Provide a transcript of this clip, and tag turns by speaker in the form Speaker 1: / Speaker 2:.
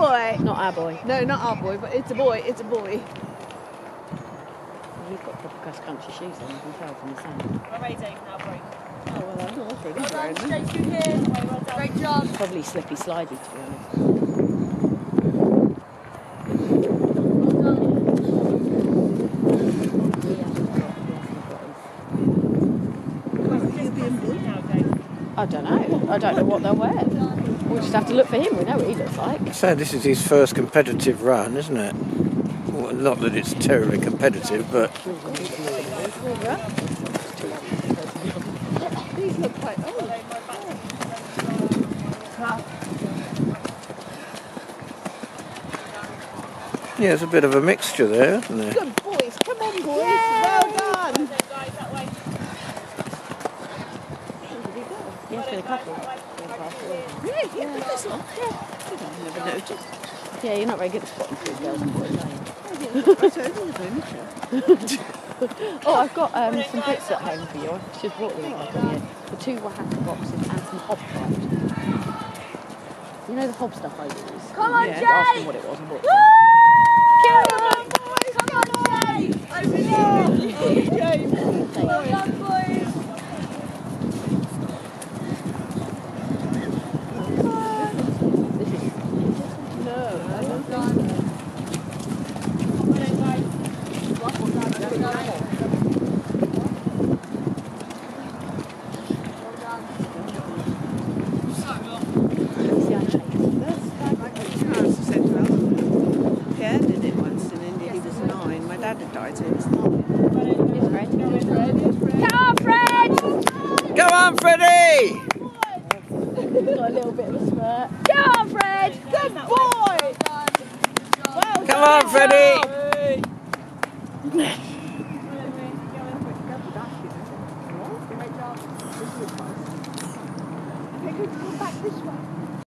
Speaker 1: boy.
Speaker 2: Not our boy.
Speaker 1: No, not our boy, but it's a boy. It's a boy.
Speaker 2: He's got proper cross-country shoes on, you can tell from the sound.
Speaker 3: We're ready now, break.
Speaker 1: Oh, well, I know that's really
Speaker 3: Well done,
Speaker 1: good.
Speaker 3: straight through here. Well done. Great job.
Speaker 2: Probably slippy slidey, to be honest. I don't know. I don't know what they'll wear. We'll just have to look for him. We know what he looks like.
Speaker 4: So this is his first competitive run, isn't it? Well, not that it's terribly competitive, but
Speaker 1: These look quite old.
Speaker 4: yeah, there's a bit of a mixture there, isn't there?
Speaker 1: Good boys. Come on, boys. Well done.
Speaker 2: Yeah, for the couple.
Speaker 1: Really? Yeah, this one. Yeah. I never noticed.
Speaker 2: Yeah, you're not very good at spotting through girls and boys, are you? Oh, I've got some bits at home for you. I should have brought them over here. The 2 Oaxaca boxes and some hobcraft. You know the hob stuff I use?
Speaker 3: Come on,
Speaker 2: Yeah.
Speaker 3: Jay!
Speaker 2: Ask them what it was and bought it.
Speaker 3: Come on, boys! Come on, Jay! Over here! Well done, boys!
Speaker 1: Dad did it once in India. He was 9. My dad had died, so he was 9.
Speaker 3: Come on, Fred!
Speaker 4: Go on, Freddie!
Speaker 2: Got a little bit of a spurt.
Speaker 3: Come on, Fred!
Speaker 1: Good boy! Well
Speaker 4: Come on, Freddie!
Speaker 1: Come back this way.